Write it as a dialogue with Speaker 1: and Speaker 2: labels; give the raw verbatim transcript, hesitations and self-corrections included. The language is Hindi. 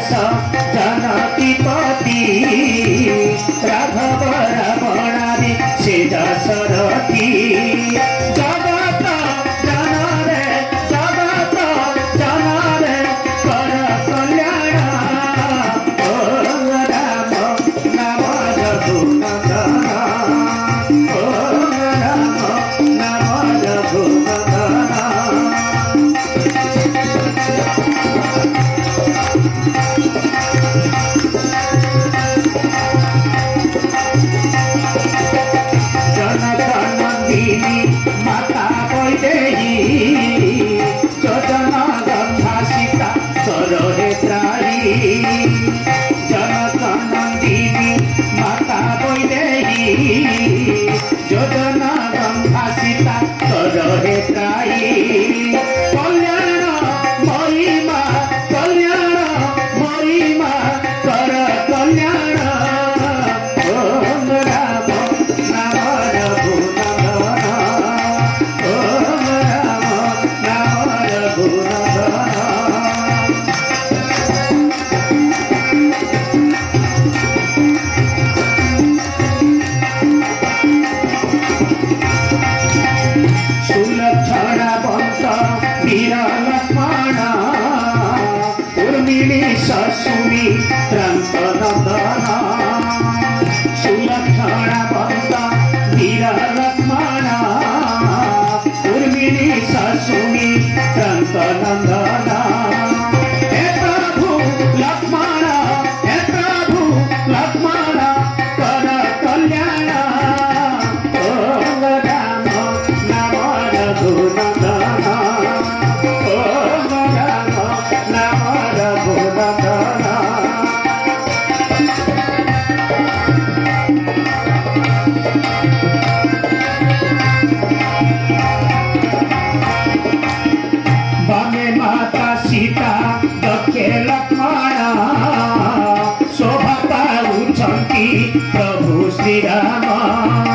Speaker 1: दश जनकी पति राघव रावणादि से दशरथी जगत जनरे जगत जनरे कर कल्याण ओम राम नाम रघुनंदन ओम राम नाम रघुनंदन माता बैदेही जोजना गंधा सीता करो त्राई जनक नंदिनी माता बैदेही जोजना गंधा सीता करो त्राई कल्याण महिमा कल्याण महिमा कर कल्याण ओम राम नाम रघुनंदन ओम राम नाम रघुनंदन सुलक्षणा बंत वीर लक्ष्मण उर्मिली ससुमी त्रंत नंदन सुलक्षणा बंत वीर लक्ष्मण उर्मिली ससुमी त्रंत नंदन हे प्रभु लक्ष्मण हे प्रभु लक्ष्मण कर कल्याण ओम राम नाम रघुनंदन ओम राम नाम रघुनंदन बामे माता सीता दक्षे लक्ष्मण शोभा पाउछन्ति प्रभु श्री राम